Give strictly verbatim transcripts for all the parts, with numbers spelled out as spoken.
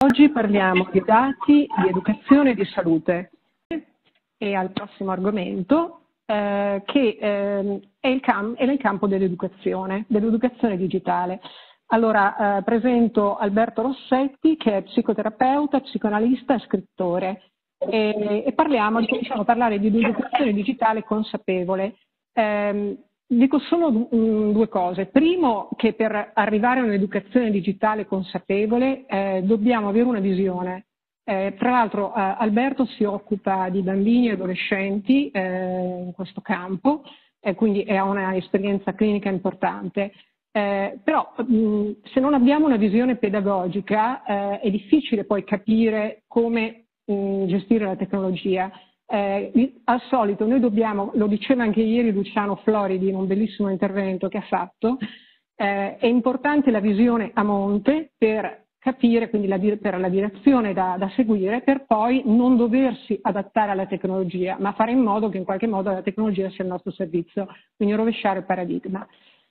Oggi parliamo di dati, di educazione e di salute. E al prossimo argomento, eh, che eh, è, il cam è nel campo dell'educazione, dell'educazione digitale. Allora, eh, presento Alberto Rossetti, che è psicoterapeuta, psicoanalista e scrittore. E, e parliamo, cominciamo a parlare di educazione digitale consapevole. Eh, dico solo mh, due cose. Primo, che per arrivare a un'educazione digitale consapevole eh, dobbiamo avere una visione. Eh, tra l'altro eh, Alberto si occupa di bambini e adolescenti eh, in questo campo, e quindi ha una esperienza clinica importante. Eh, però mh, se non abbiamo una visione pedagogica eh, è difficile poi capire come mh, gestire la tecnologia. Eh, al solito noi dobbiamo, lo diceva anche ieri Luciano Floridi in un bellissimo intervento che ha fatto, eh, è importante la visione a monte per capire, quindi la, per la direzione da, da seguire, per poi non doversi adattare alla tecnologia, ma fare in modo che in qualche modo la tecnologia sia il nostro servizio, quindi rovesciare il paradigma.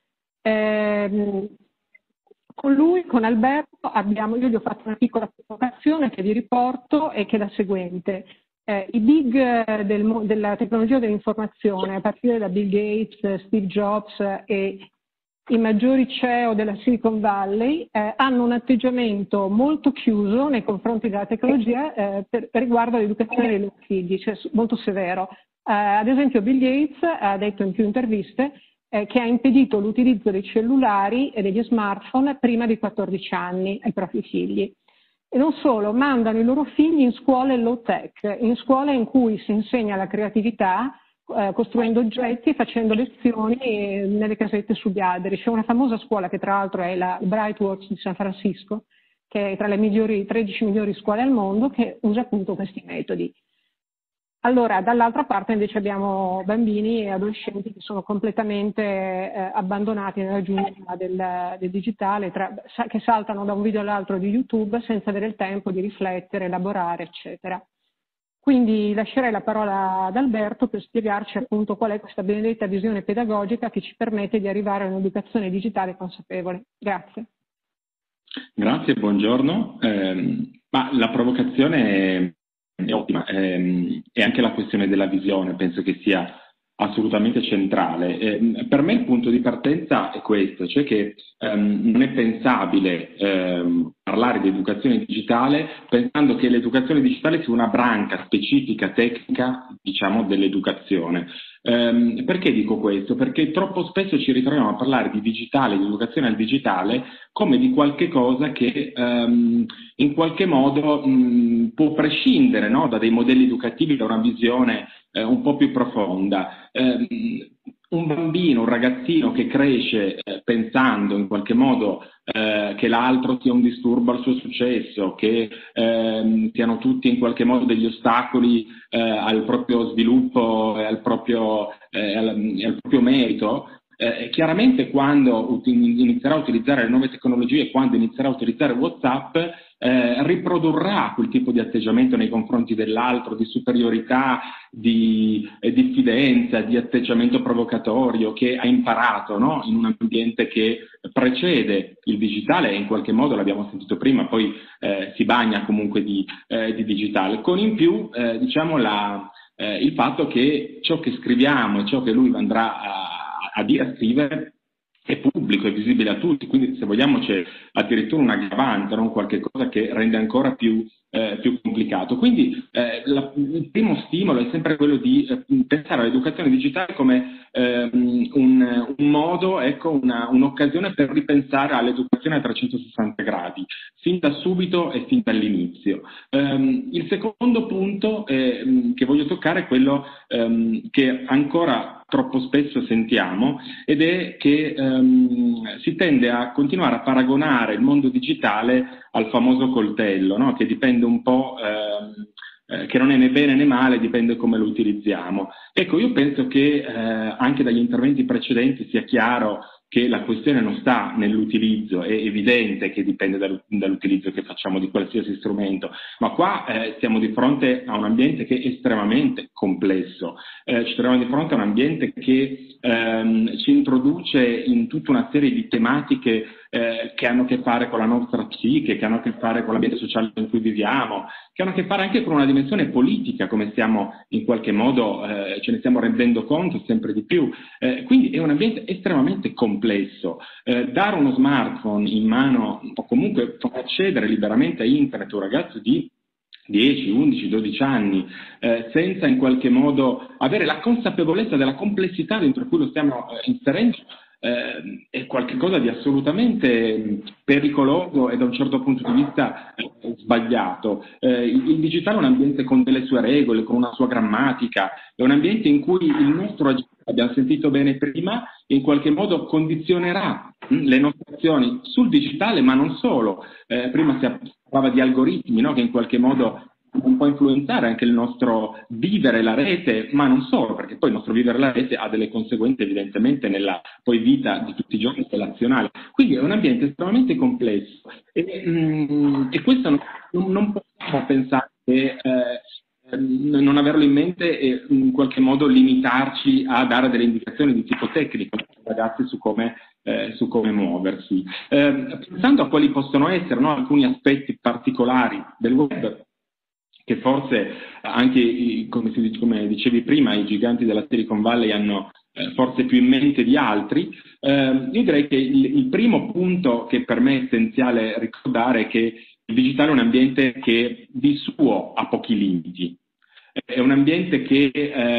Eh, con lui, con Alberto, abbiamo, io gli ho fatto una piccola provocazione che vi riporto e che è la seguente. Eh, I big del, della tecnologia dell'informazione, a partire da Bill Gates, Steve Jobs e i maggiori C E O della Silicon Valley, eh, hanno un atteggiamento molto chiuso nei confronti della tecnologia eh, per, per riguardo all'educazione dei loro figli, cioè molto severo. Eh, ad esempio Bill Gates ha detto in più interviste eh, che ha impedito l'utilizzo dei cellulari e degli smartphone prima di quattordici anni ai propri figli. E non solo, mandano i loro figli in scuole low tech, in scuole in cui si insegna la creatività, eh, costruendo oggetti e facendo lezioni eh, nelle casette sugli alberi. C'è una famosa scuola che tra l'altro è la Brightworks di San Francisco, che è tra le migliori, tredici migliori scuole al mondo, che usa appunto questi metodi. Allora, dall'altra parte invece abbiamo bambini e adolescenti che sono completamente eh, abbandonati nella giungla del, del digitale, tra, che saltano da un video all'altro di YouTube senza avere il tempo di riflettere, elaborare, eccetera. Quindi lascerei la parola ad Alberto per spiegarci appunto qual è questa benedetta visione pedagogica che ci permette di arrivare a un'educazione digitale consapevole. Grazie. Grazie, buongiorno. Eh, ma la provocazione è è ottima, ehm, e anche la questione della visione penso che sia assolutamente centrale. Eh, per me il punto di partenza è questo, cioè che ehm, non è pensabile ehm, parlare di educazione digitale pensando che l'educazione digitale sia una branca specifica, tecnica, diciamo, dell'educazione. Um, perché dico questo? Perché troppo spesso ci ritroviamo a parlare di digitale, di educazione al digitale, come di qualche cosa che um, in qualche modo um, può prescindere, no? Da dei modelli educativi, da una visione uh, un po' più profonda. Um, un bambino, un ragazzino che cresce eh, pensando in qualche modo eh, che l'altro sia un disturbo al suo successo, che eh, siano tutti in qualche modo degli ostacoli eh, al proprio sviluppo e al proprio, eh, al, al proprio merito, eh, chiaramente quando inizierà a utilizzare le nuove tecnologie, quando inizierà a utilizzare WhatsApp, Eh, riprodurrà quel tipo di atteggiamento nei confronti dell'altro, di superiorità, di eh, diffidenza, di atteggiamento provocatorio che ha imparato, no? In un ambiente che precede il digitale e in qualche modo, l'abbiamo sentito prima, poi eh, si bagna comunque di, eh, di digitale, con in più eh, diciamo la, eh, il fatto che ciò che scriviamo e ciò che lui andrà a, a dire, a scrivere è pubblico, è visibile a tutti, quindi se vogliamo c'è addirittura un aggravante, non qualche cosa che rende ancora più, eh, più complicato. Quindi eh, la, il primo stimolo è sempre quello di eh, pensare all'educazione digitale come eh, un, un modo, ecco, una, un'occasione per ripensare all'educazione a trecentosessanta gradi, fin da subito e fin dall'inizio. Um, il secondo punto eh, che voglio toccare è quello um, che ancora troppo spesso sentiamo, ed è che um, si tende a continuare a paragonare il mondo digitale al famoso coltello, no? Che dipende un po', ehm, eh, che non è né bene né male, dipende come lo utilizziamo. Ecco, io penso che eh, anche dagli interventi precedenti sia chiaro che la questione non sta nell'utilizzo, è evidente che dipende dall'utilizzo che facciamo di qualsiasi strumento, ma qua eh, siamo di fronte a un ambiente che è estremamente complesso, eh, ci troviamo di fronte a un ambiente che ehm, ci introduce in tutta una serie di tematiche eh, che hanno a che fare con la nostra psiche, che hanno a che fare con l'ambiente sociale in cui viviamo, che hanno a che fare anche con una dimensione politica, come stiamo in qualche modo, eh, ce ne stiamo rendendo conto sempre di più. Eh, quindi è un ambiente estremamente complesso. Eh, dare uno smartphone in mano o comunque far accedere liberamente a internet a un ragazzo di dieci, undici, dodici anni, eh, senza in qualche modo avere la consapevolezza della complessità dentro cui lo stiamo eh, inserendo, eh, è qualcosa di assolutamente pericoloso e da un certo punto di vista eh, sbagliato. Eh, il, il digitale è un ambiente con delle sue regole, con una sua grammatica, è un ambiente in cui il nostro agire, abbiamo sentito bene prima, in qualche modo condizionerà mh, le nostre azioni sul digitale, ma non solo. Eh, prima si parlava di algoritmi, no? Che in qualche modo un po' influenzare anche il nostro vivere la rete, ma non solo, perché poi il nostro vivere la rete ha delle conseguenze evidentemente nella poi vita di tutti i giorni relazionale. Quindi è un ambiente estremamente complesso e, mh, e questo non, non possiamo pensare che eh, non averlo in mente e in qualche modo limitarci a dare delle indicazioni di tipo tecnico ai ragazzi su come, eh, su come muoversi. Eh, pensando a quali possono essere, no, alcuni aspetti particolari del web, che forse anche, come, si, come dicevi prima, i giganti della Silicon Valley hanno eh, forse più in mente di altri, eh, io direi che il, il primo punto che per me è essenziale ricordare è che il digitale è un ambiente che di suo ha pochi limiti, è un ambiente che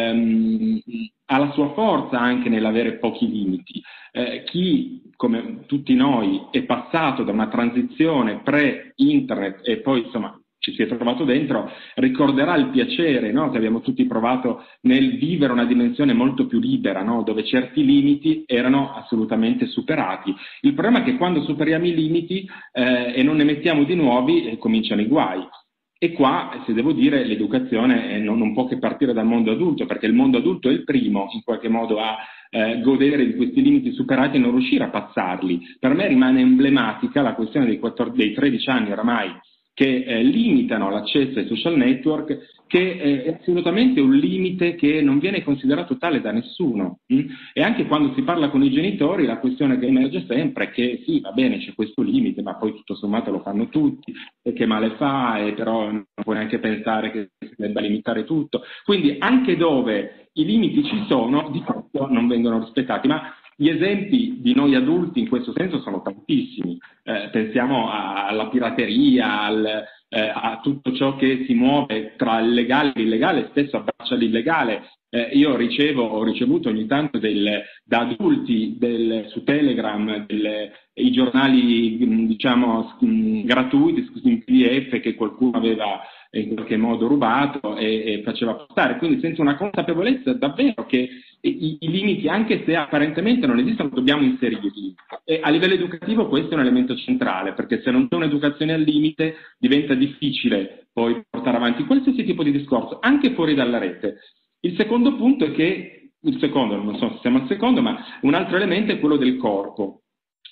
ehm, ha la sua forza anche nell'avere pochi limiti. Eh, chi, come tutti noi, è passato da una transizione pre-internet e poi insomma ci si è trovato dentro, ricorderà il piacere, no, che abbiamo tutti provato nel vivere una dimensione molto più libera, no, dove certi limiti erano assolutamente superati. Il problema è che quando superiamo i limiti eh, e non ne mettiamo di nuovi, eh, cominciano i guai. E qua, se devo dire, l'educazione eh, non, non può che partire dal mondo adulto, perché il mondo adulto è il primo, in qualche modo, a eh, godere di questi limiti superati e non riuscire a passarli. Per me rimane emblematica la questione dei, quattordici, dei tredici anni oramai, che eh, limitano l'accesso ai social network, che eh, è assolutamente un limite che non viene considerato tale da nessuno. Mh? E anche quando si parla con i genitori, la questione che emerge sempre è che sì, va bene, c'è questo limite, ma poi tutto sommato lo fanno tutti, e che male fa, e però non puoi neanche pensare che si debba limitare tutto. Quindi anche dove i limiti ci sono, di fatto non vengono rispettati. Ma gli esempi di noi adulti in questo senso sono tantissimi, eh, pensiamo a, alla pirateria, al, eh, a tutto ciò che si muove tra il legale e l'illegale, spesso abbraccia l'illegale. Eh, io ricevo, ho ricevuto ogni tanto del, da adulti del, su Telegram del, i giornali diciamo gratuiti in P D F che qualcuno aveva in qualche modo rubato e, e faceva postare, quindi senza una consapevolezza davvero che i, i limiti, anche se apparentemente non esistono, dobbiamo inserirli. E a livello educativo questo è un elemento centrale, perché se non c'è un'educazione al limite diventa difficile poi portare avanti qualsiasi tipo di discorso, anche fuori dalla rete. Il secondo punto è che, il secondo, non so se siamo al secondo, ma un altro elemento è quello del corpo.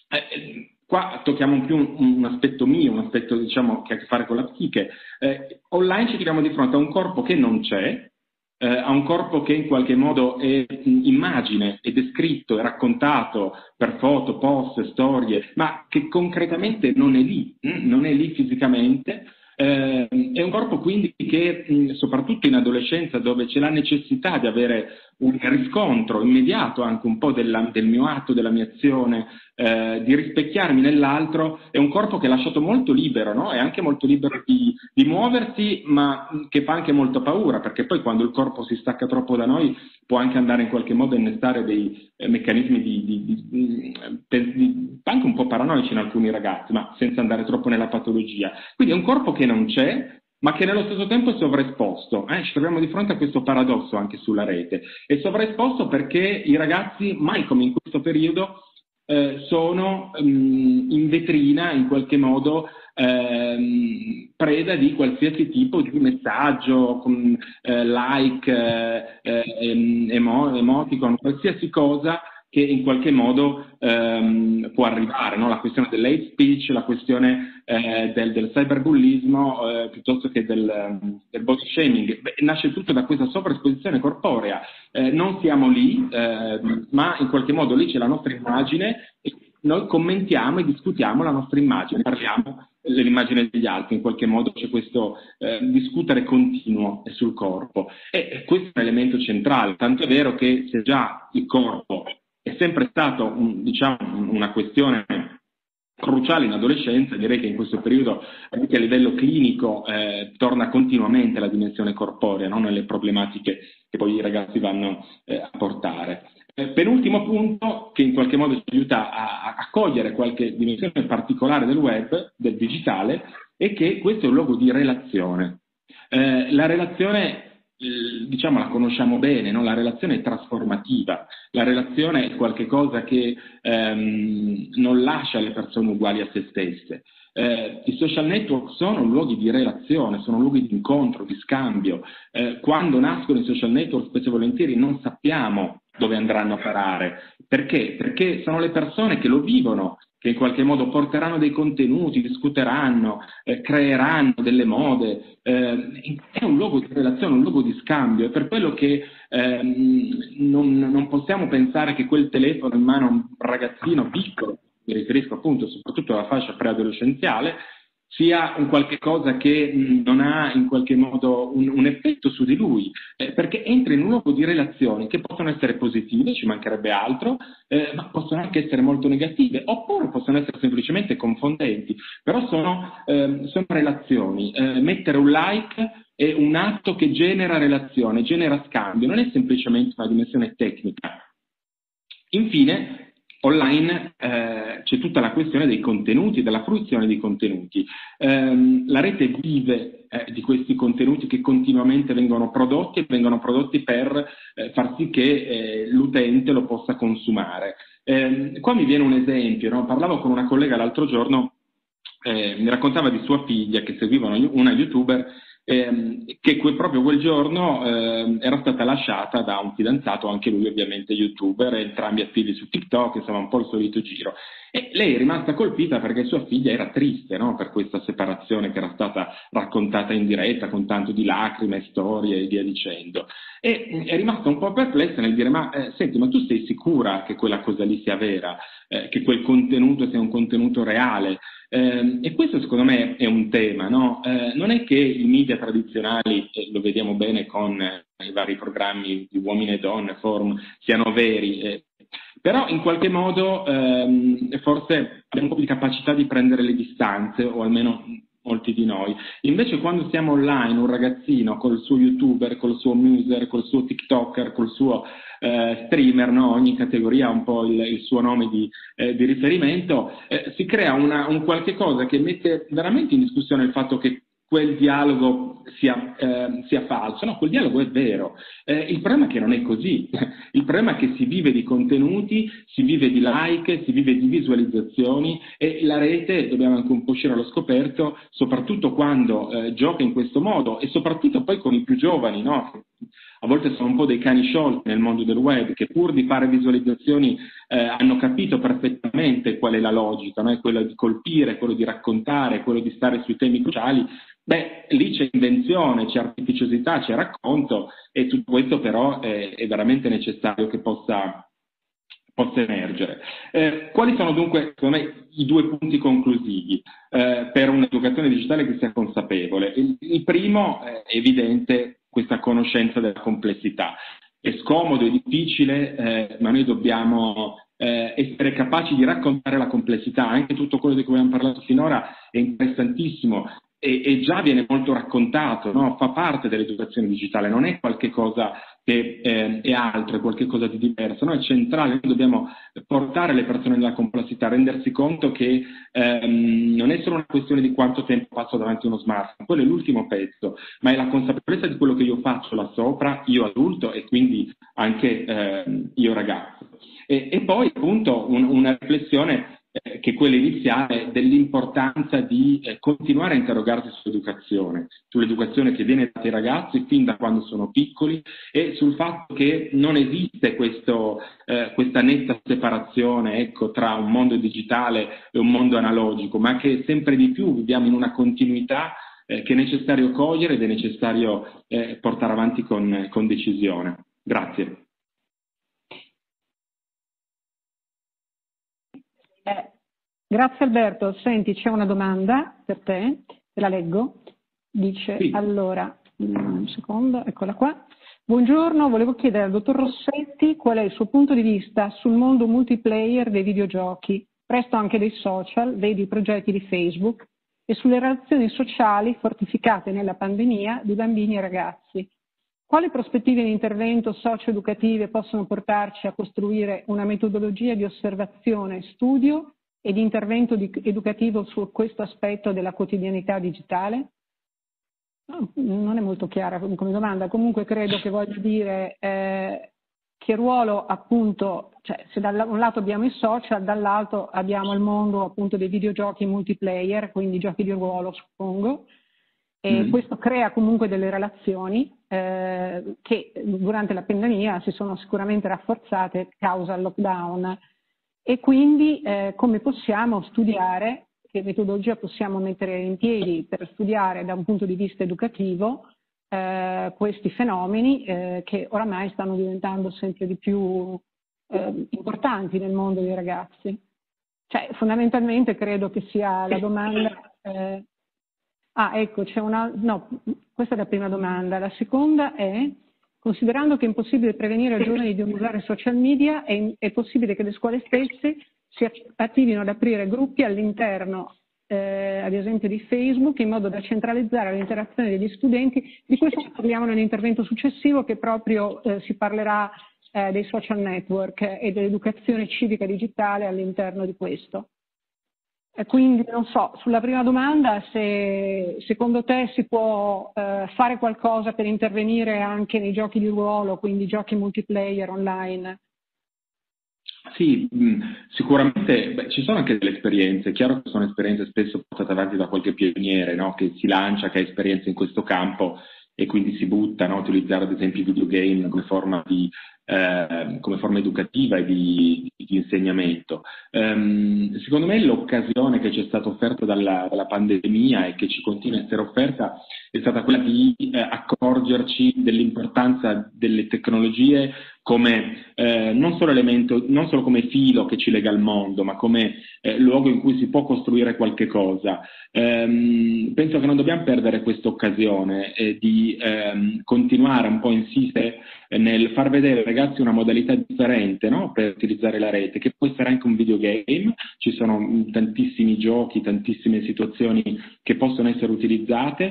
Eh, Qua tocchiamo più un, un aspetto mio, un aspetto diciamo che ha a che fare con la psiche. Eh, online ci troviamo di fronte a un corpo che non c'è, eh, a un corpo che in qualche modo è immagine, è descritto, è raccontato per foto, post, storie, ma che concretamente non è lì, hm? non è lì fisicamente. Eh, è un corpo quindi che, mh, soprattutto in adolescenza, dove c'è la necessità di avere un riscontro immediato anche un po' della, del mio atto, della mia azione, eh, di rispecchiarmi nell'altro, è un corpo che è lasciato molto libero, no? È anche molto libero di, di muoversi, ma che fa anche molto paura, perché poi quando il corpo si stacca troppo da noi può anche andare in qualche modo a innestare dei eh, meccanismi di, di, di, di, di, anche un po' paranoici in alcuni ragazzi, ma senza andare troppo nella patologia. Quindi è un corpo che non c'è, ma che nello stesso tempo è sovraesposto. Eh? Ci troviamo di fronte a questo paradosso anche sulla rete. È sovraesposto perché i ragazzi, mai come in questo periodo, eh, sono mh, in vetrina, in qualche modo, ehm, preda di qualsiasi tipo di messaggio, con, eh, like, eh, emo, emoticon, qualsiasi cosa che in qualche modo ehm, può arrivare, no? La questione dell'hate speech, la questione eh, del, del cyberbullismo, eh, piuttosto che del, del body shaming. Beh, nasce tutto da questa sovraesposizione corporea. Eh, non siamo lì, eh, ma in qualche modo lì c'è la nostra immagine e noi commentiamo e discutiamo la nostra immagine, parliamo dell'immagine degli altri, in qualche modo c'è questo eh, discutere continuo sul corpo. E, e questo è un elemento centrale, tanto è vero che se già il corpo è sempre stato un, diciamo, una questione cruciale in adolescenza, direi che in questo periodo anche a livello clinico eh, torna continuamente la dimensione corporea, no? Nelle problematiche che poi i ragazzi vanno eh, a portare. Eh, penultimo punto che in qualche modo ci aiuta a, a cogliere qualche dimensione particolare del web, del digitale, è che questo è un luogo di relazione. Eh, la relazione diciamo la conosciamo bene, no? La relazione è trasformativa, la relazione è qualcosa che ehm, non lascia le persone uguali a se stesse. Eh, I social network sono luoghi di relazione, sono luoghi di incontro, di scambio. Eh, quando nascono i social network, spesso e volentieri non sappiamo dove andranno a parare. Perché? Perché sono le persone che lo vivono, che in qualche modo porteranno dei contenuti, discuteranno, eh, creeranno delle mode. Eh, è un luogo di relazione, un luogo di scambio. È per quello che ehm, non, non possiamo pensare che quel telefono in mano a un ragazzino piccolo, mi riferisco appunto soprattutto alla fascia preadolescenziale, sia un qualche cosa che mh, non ha in qualche modo un, un effetto su di lui, eh, perché entra in un luogo di relazioni che possono essere positive, ci mancherebbe altro, eh, ma possono anche essere molto negative, oppure possono essere semplicemente confondenti, però sono, eh, sono relazioni. Eh, mettere un like è un atto che genera relazione, genera scambio, non è semplicemente una dimensione tecnica. Infine, online eh, c'è tutta la questione dei contenuti, della fruizione dei contenuti. Eh, la rete vive eh, di questi contenuti che continuamente vengono prodotti e vengono prodotti per eh, far sì che eh, l'utente lo possa consumare. Eh, qua mi viene un esempio, no? Parlavo con una collega l'altro giorno, eh, mi raccontava di sua figlia che seguiva una, una youtuber ehm, che quel, proprio quel giorno ehm, era stata lasciata da un fidanzato, anche lui ovviamente youtuber, entrambi attivi su TikTok, insomma un po' il solito giro. E lei è rimasta colpita perché sua figlia era triste, no? Per questa separazione che era stata raccontata in diretta con tanto di lacrime, storie e via dicendo. E è rimasta un po' perplessa nel dire: ma eh, senti, ma tu sei sicura che quella cosa lì sia vera, eh, che quel contenuto sia un contenuto reale? Eh, e questo secondo me è un tema, no? Eh, non è che i media tradizionali, eh, lo vediamo bene con eh, i vari programmi di Uomini e Donne, Forum, siano veri, eh, però in qualche modo ehm, forse abbiamo un po' di capacità di prendere le distanze, o almeno molti di noi. Invece quando siamo online, un ragazzino col suo youtuber, col suo muser, col suo tiktoker, col suo eh, streamer, no? Ogni categoria ha un po' il, il suo nome di, eh, di riferimento, eh, si crea una, un qualche cosa che mette veramente in discussione il fatto che quel dialogo sia, eh, sia falso. No, quel dialogo è vero. Eh, il problema è che non è così. Il problema è che si vive di contenuti, si vive di like, si vive di visualizzazioni, e la rete, dobbiamo anche un po' uscire allo scoperto, soprattutto quando eh, gioca in questo modo, e soprattutto poi con i più giovani, no? A volte sono un po' dei cani sciolti nel mondo del web, che pur di fare visualizzazioni eh, hanno capito perfettamente qual è la logica, no? È quello di colpire, quello di raccontare, quello di stare sui temi cruciali. Beh, lì c'è invenzione, c'è artificiosità, c'è racconto, e tutto questo però è, è veramente necessario che possa, possa emergere. Eh, quali sono dunque, secondo me, i due punti conclusivi eh, per un'educazione digitale che sia consapevole? Il, il primo è evidente, questa conoscenza della complessità. È scomodo, è difficile, eh, ma noi dobbiamo eh, essere capaci di raccontare la complessità. Anche tutto quello di cui abbiamo parlato finora è interessantissimo e, e già viene molto raccontato, no? Fa parte dell'educazione digitale, non è qualche cosa che eh, è altro, è qualche cosa di diverso, no? È centrale. Noi dobbiamo portare le persone nella complessità, rendersi conto che ehm, non è solo una questione di quanto tempo passo davanti a uno smartphone, quello è l'ultimo pezzo, ma è la consapevolezza di quello che io faccio là sopra, io adulto e quindi anche eh, io ragazzo. E, e poi appunto un, una riflessione eh, che quella iniziale, dell'importanza di eh, continuare a interrogarsi sull'educazione, sull'educazione che viene data ai ragazzi fin da quando sono piccoli e sul fatto che non esiste questo, eh, questa netta separazione, ecco, tra un mondo digitale e un mondo analogico, ma che sempre di più viviamo in una continuità eh, che è necessario cogliere ed è necessario eh, portare avanti con, con decisione. Grazie. Eh, grazie Alberto. Senti, c'è una domanda per te, te la leggo. Dice, sì. Allora, un secondo, eccola qua. Buongiorno, volevo chiedere al dottor Rossetti qual è il suo punto di vista sul mondo multiplayer dei videogiochi, presto anche dei social, vedi i progetti di Facebook, e sulle relazioni sociali fortificate nella pandemia di bambini e ragazzi. Quali prospettive di intervento socio-educative possono portarci a costruire una metodologia di osservazione, studio e di intervento di educativo su questo aspetto della quotidianità digitale? No, non è molto chiara come domanda, comunque credo che voglia dire eh, che ruolo appunto, cioè se da un lato abbiamo i social, dall'altro abbiamo il mondo appunto dei videogiochi multiplayer, quindi giochi di ruolo suppongo, e mm. questo crea comunque delle relazioni eh, che durante la pandemia si sono sicuramente rafforzate causa il lockdown e quindi eh, come possiamo studiare, che metodologia possiamo mettere in piedi per studiare da un punto di vista educativo eh, questi fenomeni eh, che oramai stanno diventando sempre di più eh, importanti nel mondo dei ragazzi. Cioè fondamentalmente credo che sia la domanda... Eh, Ah, ecco, c'è una... No, questa è la prima domanda. La seconda è, considerando che è impossibile prevenire ai giovani di non usare social media, è, è possibile che le scuole stesse si attivino ad aprire gruppi all'interno, eh, ad esempio, di Facebook, in modo da centralizzare l'interazione degli studenti. Di questo parliamo nell'intervento successivo, che proprio eh, si parlerà eh, dei social network e dell'educazione civica digitale all'interno di questo. Quindi non so, sulla prima domanda se secondo te si può eh, fare qualcosa per intervenire anche nei giochi di ruolo, quindi giochi multiplayer online? Sì, mh, sicuramente beh, ci sono anche delle esperienze, è chiaro che sono esperienze spesso portate avanti da qualche pioniere, no? Che si lancia, che ha esperienza in questo campo e quindi si butta no? a utilizzare ad esempio i videogame come forma di Eh, come forma educativa e di, di insegnamento. Um, secondo me l'occasione che ci è stata offerta dalla, dalla pandemia e che ci continua a essere offerta è stata quella di eh, accorgerci dell'importanza delle tecnologie come eh, non solo elemento, non solo come filo che ci lega al mondo, ma come eh, luogo in cui si può costruire qualche cosa. Um, penso che non dobbiamo perdere questa occasione eh, di ehm, continuare un po' a insistere nel far vedere ai ragazzi una modalità differente no? per utilizzare la rete, che può essere anche un videogame, ci sono tantissimi giochi, tantissime situazioni che possono essere utilizzate,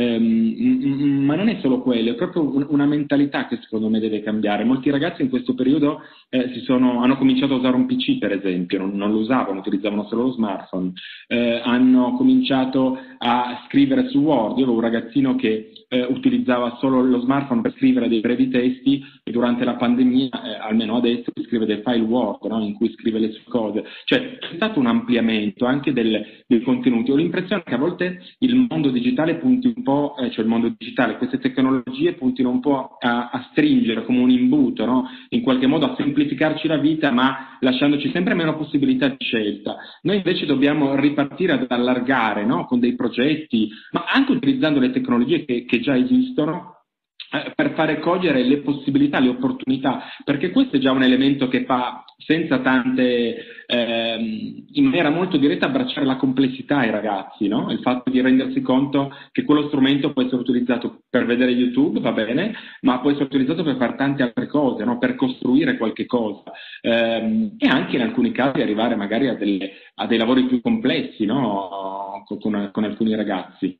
ehm, ma non è solo quello, è proprio una mentalità che secondo me deve cambiare. Molti ragazzi in questo periodo eh, si sono, hanno cominciato a usare un P C per esempio, non, non lo usavano, utilizzavano solo lo smartphone, eh, hanno cominciato a scrivere su Word. Io avevo un ragazzino che eh, utilizzava solo lo smartphone per scrivere dei brevi testi e durante la pandemia, eh, almeno adesso, scrive dei file Word no? in cui scrive le sue cose. Cioè c'è stato un ampliamento anche del, dei contenuti. Ho l'impressione che a volte il mondo digitale punti un po', eh, cioè il mondo digitale, queste tecnologie puntino un po' a, a stringere come un imbuto, no? in qualche modo a semplificarci la vita, ma lasciandoci sempre meno possibilità di scelta. Noi invece dobbiamo ripartire ad allargare no? con dei progetti, ma anche utilizzando le tecnologie che, che già esistono, per fare cogliere le possibilità, le opportunità, perché questo è già un elemento che fa senza tante, ehm, in maniera molto diretta abbracciare la complessità ai ragazzi, no? Il fatto di rendersi conto che quello strumento può essere utilizzato per vedere YouTube, va bene, ma può essere utilizzato per fare tante altre cose, no? Per costruire qualche cosa ehm, e anche in alcuni casi arrivare magari a, delle, a dei lavori più complessi, no? con, con alcuni ragazzi.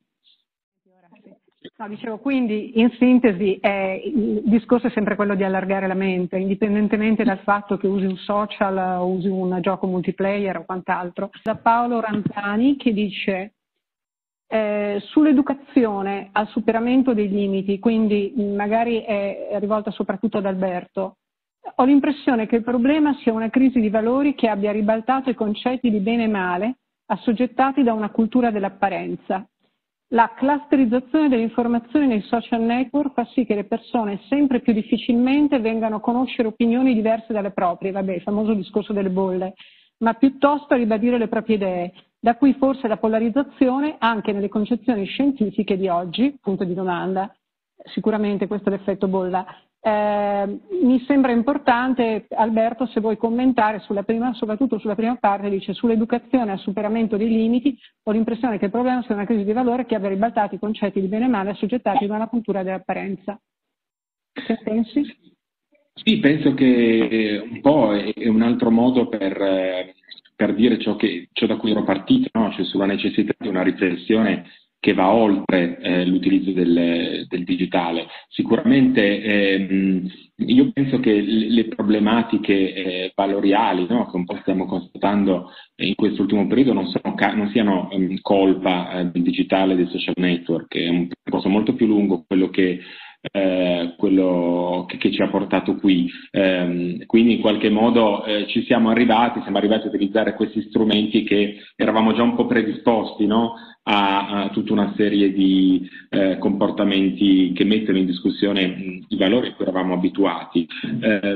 No, dicevo, quindi in sintesi eh, il discorso è sempre quello di allargare la mente, indipendentemente dal fatto che usi un social o usi un gioco multiplayer o quant'altro. Da Paolo Ranzani che dice eh, sull'educazione al superamento dei limiti, quindi magari è rivolta soprattutto ad Alberto, Ho l'impressione che il problema sia una crisi di valori che abbia ribaltato i concetti di bene e male assoggettati da una cultura dell'apparenza. La clusterizzazione delle informazioni nei social network fa sì che le persone sempre più difficilmente vengano a conoscere opinioni diverse dalle proprie, vabbè, il famoso discorso delle bolle, ma piuttosto a ribadire le proprie idee, da cui forse la polarizzazione anche nelle concezioni scientifiche di oggi, punto di domanda. Sicuramente questo è l'effetto bolla. Eh, mi sembra importante, Alberto, se vuoi commentare sulla prima, soprattutto sulla prima parte, dice sull'educazione al superamento dei limiti, ho l'impressione che il problema sia una crisi di valore che abbia ribaltato i concetti di bene e male assoggettati da una cultura dell'apparenza. Che pensi? Sì, penso che un po' è un altro modo per, per dire ciò, che, ciò da cui ero partito, no? Cioè sulla necessità di una riflessione che va oltre eh, l'utilizzo del, del digitale. Sicuramente ehm, io penso che le problematiche eh, valoriali, no, che un po' stiamo constatando in quest'ultimo periodo non, sono, non siano um, colpa eh, del digitale e del social network, è un percorso molto più lungo quello che Eh, quello che, che ci ha portato qui. Eh, quindi in qualche modo eh, ci siamo arrivati, siamo arrivati a utilizzare questi strumenti che eravamo già un po' predisposti, no? a, a tutta una serie di eh, comportamenti che mettono in discussione mh, i valori a cui eravamo abituati. Eh,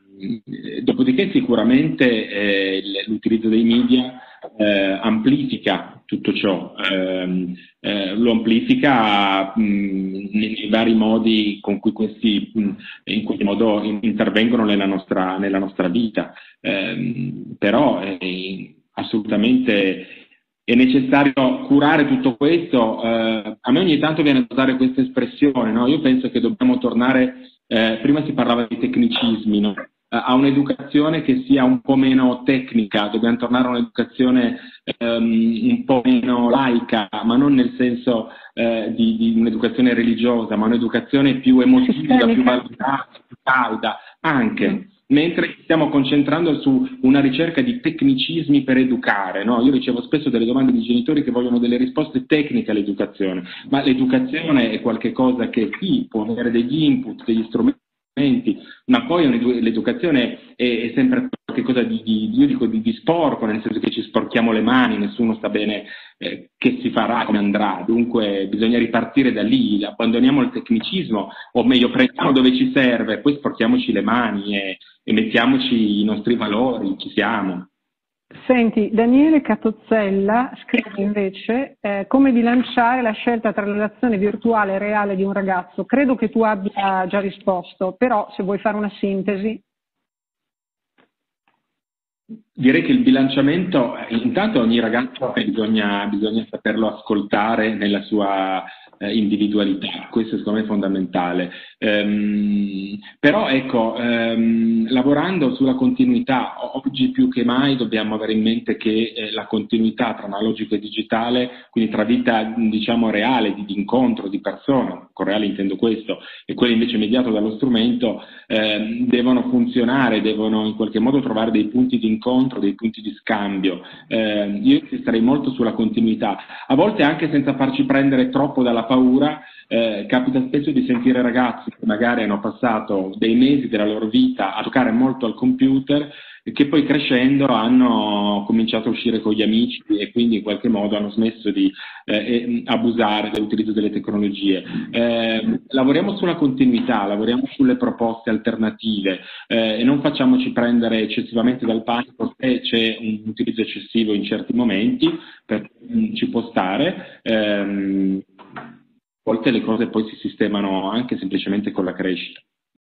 dopodiché sicuramente eh, l'utilizzo dei media eh, amplifica tutto ciò, eh, eh, lo amplifica mh, nei vari modi con cui questi mh, in qualche modo intervengono nella nostra, nella nostra vita, eh, però eh, assolutamente è necessario curare tutto questo. Eh, a me ogni tanto viene da usare questa espressione, no? Io penso che dobbiamo tornare, eh, prima si parlava di tecnicismi, no? A un'educazione che sia un po' meno tecnica, dobbiamo tornare a un'educazione um, un po' meno laica, ma non nel senso eh, di, di un'educazione religiosa, ma un'educazione più emotiva, più valutata, più calda, anche. Mm. Mentre stiamo concentrando su una ricerca di tecnicismi per educare, no? Io ricevo spesso delle domande di genitori che vogliono delle risposte tecniche all'educazione, ma l'educazione è qualcosa che sì, può avere degli input, degli strumenti, ma poi l'educazione è, è sempre qualcosa di, di, io dico di, di sporco, nel senso che ci sporchiamo le mani, nessuno sta bene eh, che si farà, come andrà, dunque bisogna ripartire da lì, abbandoniamo il tecnicismo, o meglio prendiamo dove ci serve, poi sporchiamoci le mani e, e mettiamoci i nostri valori, chi siamo. Senti, Daniele Catozzella scrive invece eh, come bilanciare la scelta tra relazione virtuale e reale di un ragazzo. Credo che tu abbia già risposto, però se vuoi fare una sintesi. Direi che il bilanciamento, intanto ogni ragazzo bisogna, bisogna saperlo ascoltare nella sua eh, individualità, questo secondo me è fondamentale. Ehm, però ecco, ehm, lavorando sulla continuità, oggi più che mai dobbiamo avere in mente che eh, la continuità tra analogico e digitale, quindi tra vita diciamo reale, di, di incontro, di persona, con reale intendo questo, e quello invece mediato dallo strumento, eh, devono funzionare, devono in qualche modo trovare dei punti di incontro, dei punti di scambio. Eh, io insisterei molto sulla continuità, a volte anche senza farci prendere troppo dalla paura. Eh, capita spesso di sentire ragazzi che magari hanno passato dei mesi della loro vita a giocare molto al computer e che poi crescendo hanno cominciato a uscire con gli amici e quindi in qualche modo hanno smesso di eh, abusare dell'utilizzo delle tecnologie. Eh, lavoriamo sulla continuità, lavoriamo sulle proposte alternative eh, e non facciamoci prendere eccessivamente dal panico se c'è un utilizzo eccessivo in certi momenti, perché mh, ci può stare. Ehm, A volte le cose poi si sistemano anche semplicemente con la crescita.